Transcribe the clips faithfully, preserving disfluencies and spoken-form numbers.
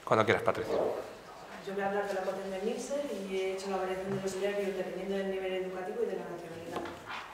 Cuando quieras, Patricia. Yo voy a hablar de la ecuación de Mixer y he hecho la variación de los salarios dependiendo del nivel educativo y de la nacionalidad.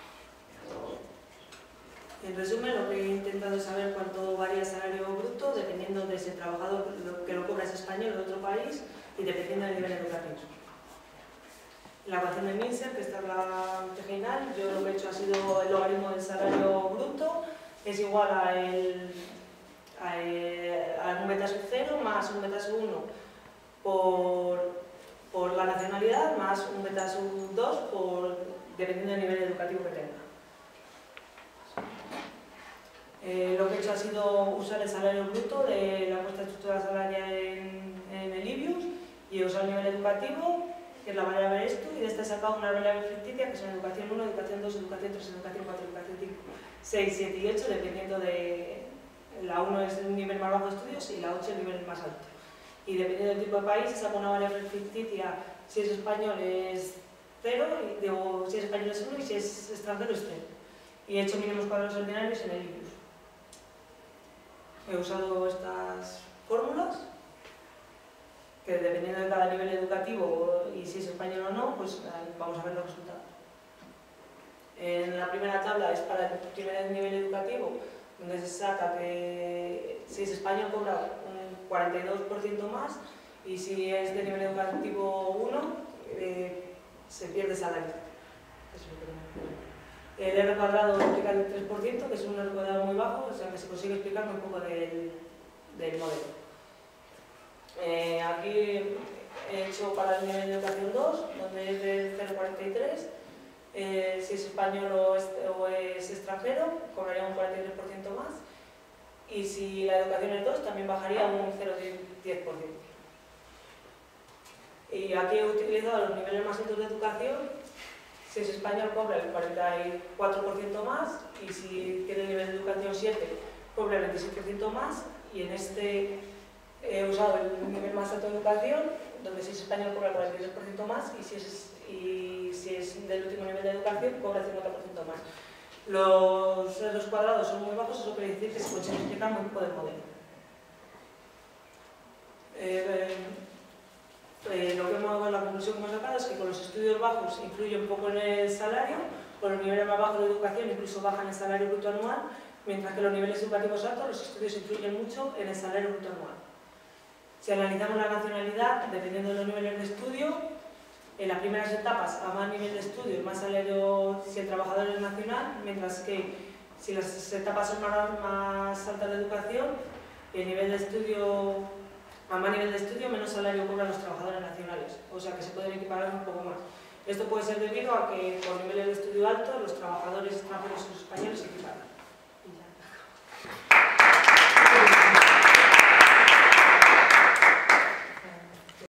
En resumen, lo que he intentado es saber cuánto varía el salario bruto dependiendo de si el trabajador que lo cobra es español o de otro país y dependiendo del nivel educativo. La ecuación de Mixer, que esta es la original, yo lo que he hecho ha sido el logaritmo del salario bruto, es igual a, el, a, el, a un beta sub cero más un beta sub uno por, por la nacionalidad más un beta sub dos por, dependiendo del nivel educativo que tenga. Eh, lo que he hecho ha sido usar el salario bruto de la muestra de estructura salarial en, en el I B I U S y he usado el nivel educativo, que es la variable esto, y de esta he sacado una variable ficticia que son educación uno, educación dos, educación tres, educación cuatro, educación cinco, seis, siete y ocho, dependiendo de... La uno es el nivel más bajo de estudios y la ocho el nivel más alto. Y dependiendo del tipo de país, saco una variable ficticia, si es español es cero, y, o si es español es uno y si es extranjero es cero. Y he hecho mínimos cuadrados ordinarios en el I B I U S. He usado estas fórmulas, que dependiendo de cada nivel educativo y si es español o no, pues vamos a ver los resultados. En la primera tabla es para el primer nivel educativo, donde se saca que si es español cobra un cuarenta y dos por ciento más y si es de nivel educativo uno eh, se pierde salario. Eso es lo que me... El R cuadrado explica el tres por ciento, que es un R cuadrado muy bajo, o sea que se consigue explicar muy poco del, del modelo. Eh, aquí he hecho para el nivel de educación dos, donde es de cero coma cuarenta y tres. Eh, si es español o es, o es extranjero, cobraría un cuarenta y tres por ciento más. Y si la educación es dos, también bajaría un cero coma diez por ciento. Y aquí he utilizado los niveles más altos de educación. Si es español cobra el cuarenta y cuatro por ciento más y si tiene el nivel de educación siete cobra el veintiséis por ciento más y en este he usado el nivel más alto de educación donde si es español cobra el cuarenta y tres por ciento más y si es, y si es del último nivel de educación cobra el cincuenta por ciento más. Los R cuadrados son muy bajos, eso quiere decir que se consigue explicar muy poco del modelo. Eh, Eh, lo que hemos, la conclusión que hemos sacado es que con los estudios bajos influye un poco en el salario, con los niveles más bajos de educación incluso bajan el salario bruto anual, mientras que los niveles educativos altos los estudios influyen mucho en el salario bruto anual. Si analizamos la nacionalidad, dependiendo de los niveles de estudio, en las primeras etapas a más nivel de estudio, más salario si el trabajador es nacional, mientras que si las etapas son más, más altas de educación, el nivel de estudio... A más nivel de estudio, menos salario cobran los trabajadores nacionales, o sea que se pueden equiparar un poco más. Esto puede ser debido a que con niveles de estudio altos los trabajadores extranjeros y los españoles se equiparan.